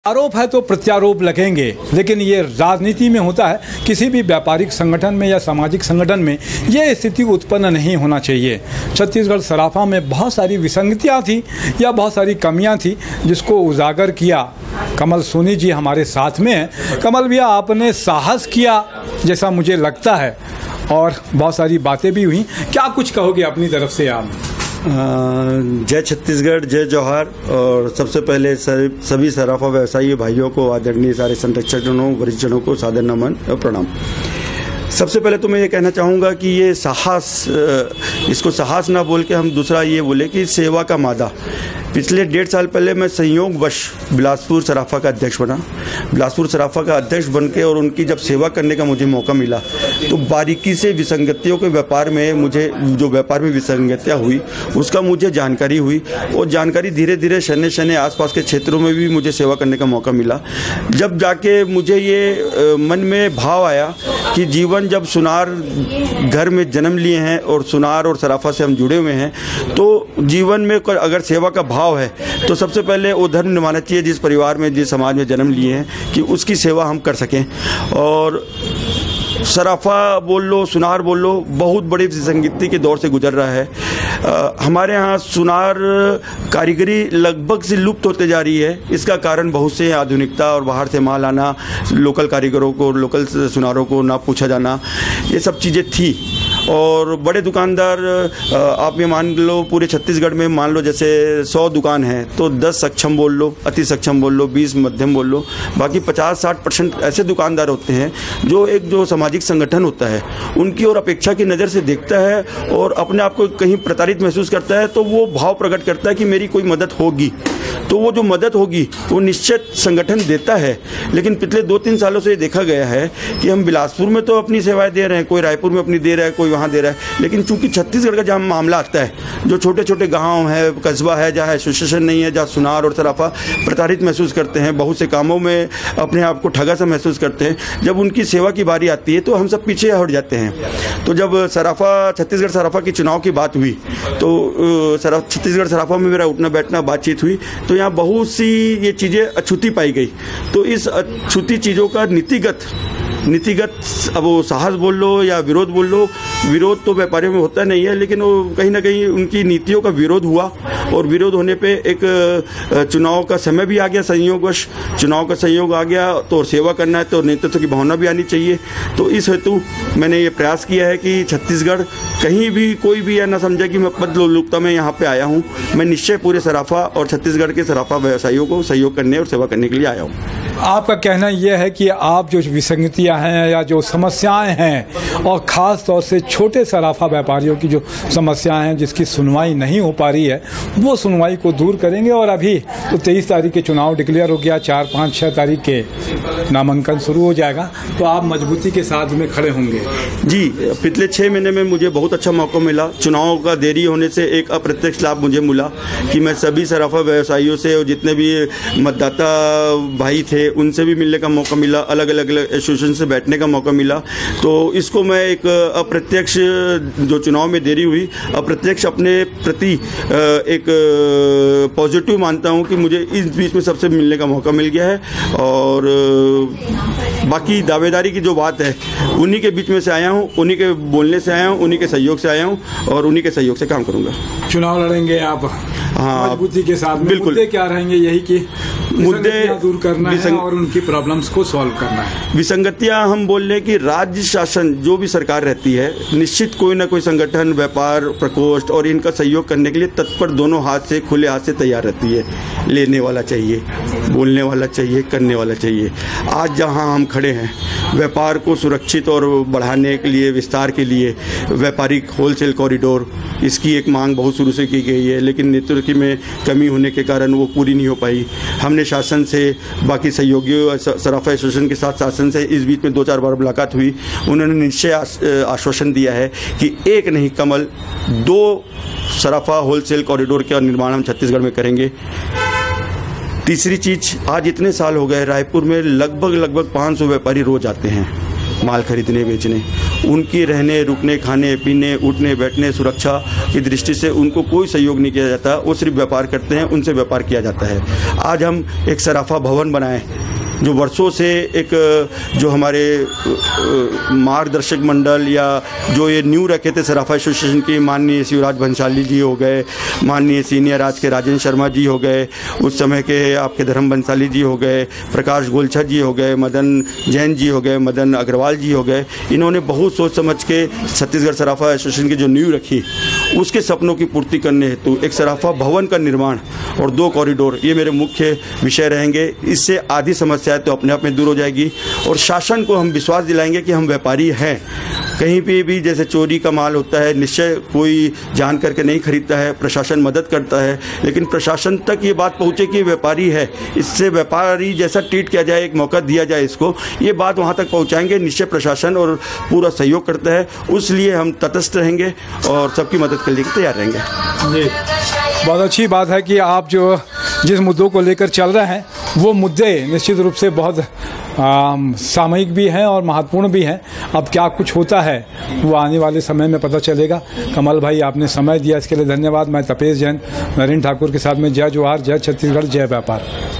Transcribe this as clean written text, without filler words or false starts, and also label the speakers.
Speaker 1: आरोप है तो प्रत्यारोप लगेंगे, लेकिन ये राजनीति में होता है। किसी भी व्यापारिक संगठन में या सामाजिक संगठन में ये स्थिति उत्पन्न नहीं होना चाहिए। छत्तीसगढ़ सराफा में बहुत सारी विसंगतियाँ थी या बहुत सारी कमियाँ थी, जिसको उजागर किया। कमल सोनी जी हमारे साथ में हैं। कमल भैया, आपने साहस किया जैसा मुझे लगता है और बहुत सारी बातें भी हुई। क्या कुछ कहोगे अपनी तरफ से आप?
Speaker 2: जय छत्तीसगढ़, जय जौहार। और सबसे पहले सभी सराफा व्यवसायी भाइयों को, आदरणीय सारे संरक्षकजनों, वरिष्ठजनों को सादर नमन और प्रणाम। सबसे पहले तो मैं ये कहना चाहूँगा कि ये साहस, इसको साहस ना बोल के हम दूसरा ये बोले कि सेवा का मादा। पिछले 1.5 साल पहले मैं संयोगवश बिलासपुर सराफा का अध्यक्ष बना। बिलासपुर सराफा का अध्यक्ष बन के और उनकी जब सेवा करने का मुझे मौका मिला तो बारीकी से विसंगतियों के व्यापार में मुझे जो व्यापार में विसंगतियाँ हुई उसका मुझे जानकारी हुई और जानकारी धीरे धीरे शने शने आसपास के क्षेत्रों में भी मुझे सेवा करने का मौका मिला। जब जाके मुझे ये मन में भाव आया कि जीवन जब सुनार घर में जन्म लिए हैं और सुनार और सराफा से हम जुड़े हुए हैं तो जीवन में अगर सेवा का भाव है तो सबसे पहले वो धर्म निभाना चाहिए जिस परिवार में, जिस समाज में जन्म लिए हैं, कि उसकी सेवा हम कर सकें। और सराफा बोल लो, सुनार बोल लो, बहुत बड़ी विसंगति के दौर से गुजर रहा है। हमारे यहाँ सुनार कारीगरी लगभग से लुप्त होते जा रही है। इसका कारण बहुत से आधुनिकता और बाहर से माल आना, लोकल कारीगरों को, लोकल सुनारों को ना पूछा जाना, ये सब चीज़ें थी। और बड़े दुकानदार, आप ये मान लो पूरे छत्तीसगढ़ में मान लो जैसे 100 दुकान है तो 10 सक्षम बोल लो, अति सक्षम बोल लो, 20 मध्यम बोल लो, बाकी 50-60% ऐसे दुकानदार होते हैं जो एक जो सामाजिक संगठन होता है उनकी और अपेक्षा की नज़र से देखता है और अपने आप को कहीं प्रताड़ित महसूस करता है तो वो भाव प्रकट करता है कि मेरी कोई मदद होगी। तो वो जो मदद होगी वो निश्चित संगठन देता है। लेकिन पिछले 2-3 सालों से ये देखा गया है कि हम बिलासपुर में तो अपनी सेवाएं दे रहे हैं, कोई रायपुर में अपनी दे रहा है, कोई वहाँ दे रहा है, लेकिन चूंकि छत्तीसगढ़ का जहाँ मामला आता है, जो छोटे छोटे गाँव है, कस्बा है, जहाँ एसोसिएशन नहीं है, जहाँ सुनार और सराफा प्रताड़ित महसूस करते हैं, बहुत से कामों में अपने आप को ठगा सा महसूस करते हैं, जब उनकी सेवा की बारी आती है तो हम सब पीछे हट जाते हैं। तो जब सराफा, छत्तीसगढ़ सराफा की चुनाव की बात हुई तो छत्तीसगढ़ सराफा में मेरा उठना बैठना बातचीत हुई तो यहाँ बहुत सी ये चीज़ें अछूती पाई गई। तो इस अछूती चीज़ों का नीतिगत अब वो साहस बोल लो या विरोध बोल लो, विरोध तो व्यापारियों में होता नहीं है, लेकिन वो कहीं ना कहीं उनकी नीतियों का विरोध हुआ और विरोध होने पे एक चुनाव का समय भी आ गया, संयोगवश चुनाव का संयोग आ गया। तो सेवा करना है तो नेतृत्व की भावना भी आनी चाहिए। तो इस हेतु मैंने ये प्रयास किया है कि छत्तीसगढ़ कहीं भी कोई भी यह ना समझे कि मैं पद लोलुपता में यहाँ पे आया हूँ। मैं निश्चय पूरे सराफा और छत्तीसगढ़ के सराफा व्यवसायियों को सहयोग करने और सेवा करने के लिए आया हूँ।
Speaker 1: आपका कहना यह है कि आप जो विसंगतियां हैं या जो समस्याएं हैं और ख़ास तौर से छोटे सराफा व्यापारियों की जो समस्याएं हैं जिसकी सुनवाई नहीं हो पा रही है, वो सुनवाई को दूर करेंगे। और अभी तो 23 तारीख के चुनाव डिक्लेयर हो गया, 4, 5, 6 तारीख के नामांकन शुरू हो जाएगा, तो आप मजबूती के साथ में खड़े होंगे।
Speaker 2: जी, पिछले 6 महीने में मुझे बहुत अच्छा मौका मिला। चुनाव का देरी होने से एक अप्रत्यक्ष लाभ मुझे मिला कि मैं सभी सराफा व्यवसायियों से और जितने भी मतदाता भाई थे उनसे भी मिलने का मौका मिला, अलग अलग एसोसिएशन से बैठने का मौका मिला। तो इसको मैं एक अप्रत्यक्ष, जो चुनाव में देरी हुई, अप्रत्यक्ष अपने प्रति एक पॉजिटिव मानता हूं कि मुझे इस बीच में सबसे मिलने का मौका मिल गया है। और बाकी दावेदारी की जो बात है उन्हीं के बीच में से आया हूं, उन्हीं के बोलने से आया हूं, उन्हीं के सहयोग से आया हूं और उन्हीं के सहयोग से काम करूंगा।
Speaker 1: चुनाव लड़ेंगे आप? हाँ, मजबूती के साथ। बिल्कुल। मुद्दे क्या रहेंगे? यही कि मुद्दे दूर करना है और उनकी प्रॉब्लम्स को सॉल्व करना है।
Speaker 2: विसंगतियां हम बोल रहे हैं कि राज्य शासन जो भी सरकार रहती है निश्चित कोई ना कोई संगठन, व्यापार प्रकोष्ठ और इनका सहयोग करने के लिए तत्पर दोनों हाथ से, खुले हाथ से तैयार रहती है। लेने वाला चाहिए, बोलने वाला चाहिए, करने वाला चाहिए। आज जहां हम खड़े हैं, व्यापार को सुरक्षित और बढ़ाने के लिए, विस्तार के लिए व्यापारिक होलसेल कॉरिडोर, इसकी एक मांग बहुत शुरू से की गई है, लेकिन नेतृत्व में कमी होने के कारण वो पूरी नहीं हो पाई। हमने शासन से, बाकी सहयोगियों सराफा एसोसिएशन के साथ शासन से इस बीच में 2-4 बार मुलाकात हुई। उन्होंने निश्चय आश्वासन दिया है कि एक नहीं कमल 2 सराफा होलसेल कॉरिडोर का निर्माण हम छत्तीसगढ़ में करेंगे। तीसरी चीज, आज इतने साल हो गए, रायपुर में लगभग 500 व्यापारी रोज आते हैं। माल खरीदने बेचने, उनकी रहने रुकने खाने पीने उठने बैठने सुरक्षा की दृष्टि से उनको कोई सहयोग नहीं किया जाता। वो सिर्फ व्यापार करते हैं, उनसे व्यापार किया जाता है। आज हम एक सराफा भवन बनाए जो वर्षों से एक जो हमारे मार्गदर्शक मंडल या जो ये न्यू रखे थे सराफा एसोसिएशन की, माननीय शिवराज बंसाली जी हो गए, माननीय सीनियर आज के राजेंद्र शर्मा जी हो गए, उस समय के आपके धर्म बंसाली जी हो गए, प्रकाश गोलछा जी हो गए, मदन जैन जी हो गए, मदन अग्रवाल जी हो गए। इन्होंने बहुत सोच समझ के छत्तीसगढ़ सराफा एसोसिएशन की जो न्यू रखी, उसके सपनों की पूर्ति करने हेतु एक सराफा भवन का निर्माण और 2 कॉरिडोर, ये मेरे मुख्य विषय रहेंगे। इससे आधी समस्या तो अपने आप में दूर हो जाएगी और शासन को हम विश्वास दिलाएंगे कि हम व्यापारी हैं। कहीं पे भी जैसे चोरी का माल होता है, निश्चय कोई जान करके नहीं खरीदता है, प्रशासन मदद करता है, लेकिन प्रशासन तक ये बात पहुंचे कि व्यापारी है, इससे व्यापारी जैसा ट्रीट किया जाए, एक मौका दिया जाए इसको, ये बात वहां तक पहुंचाएंगे। निश्चय प्रशासन और पूरा सहयोग करता है, उसलिए हम तटस्थ रहेंगे और सबकी मदद करने के लिए तैयार रहेंगे।
Speaker 1: बहुत अच्छी बात है कि आप जो जिस मुद्दों को लेकर चल रहे हैं वो मुद्दे निश्चित रूप से बहुत सामयिक भी हैं और महत्वपूर्ण भी हैं। अब क्या कुछ होता है वो आने वाले समय में पता चलेगा। कमल भाई, आपने समय दिया, इसके लिए धन्यवाद। मैं तपेश जैन, नरेंद्र ठाकुर के साथ में जय जोहार, जय छत्तीसगढ़, जय व्यापार।